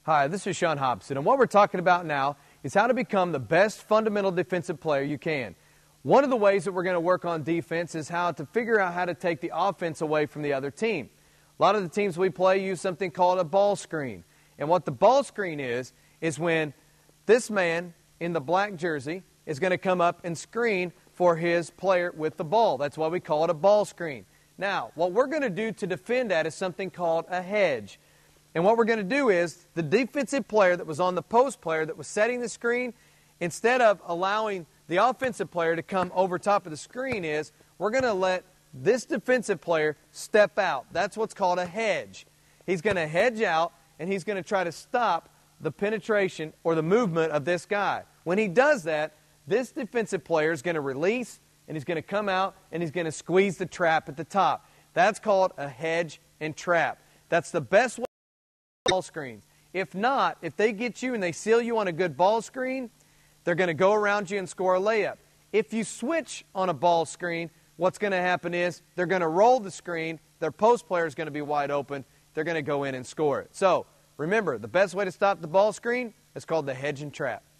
Hi, this is Sean Hobson, and what we're talking about now is how to become the best fundamental defensive player you can. One of the ways that we're going to work on defense is how to figure out how to take the offense away from the other team. A lot of the teams we play use something called a ball screen. And what the ball screen is when this man in the black jersey is going to come up and screen for his player with the ball. That's why we call it a ball screen. Now, what we're going to do to defend that is something called a hedge. And what we're going to do is the defensive player that was on the post player that was setting the screen, instead of allowing the offensive player to come over top of the screen, we're going to let this defensive player step out. That's what's called a hedge. He's going to hedge out, and he's going to try to stop the penetration or the movement of this guy. When he does that, this defensive player is going to release, and he's going to come out, and he's going to squeeze the trap at the top. That's called a hedge and trap. That's the best way ball screens. If not, if they get you and they seal you on a good ball screen, they're going to go around you and score a layup. If you switch on a ball screen, what's going to happen is they're going to roll the screen, their post player is going to be wide open, they're going to go in and score it. So, remember, the best way to stop the ball screen is called the hedge and trap.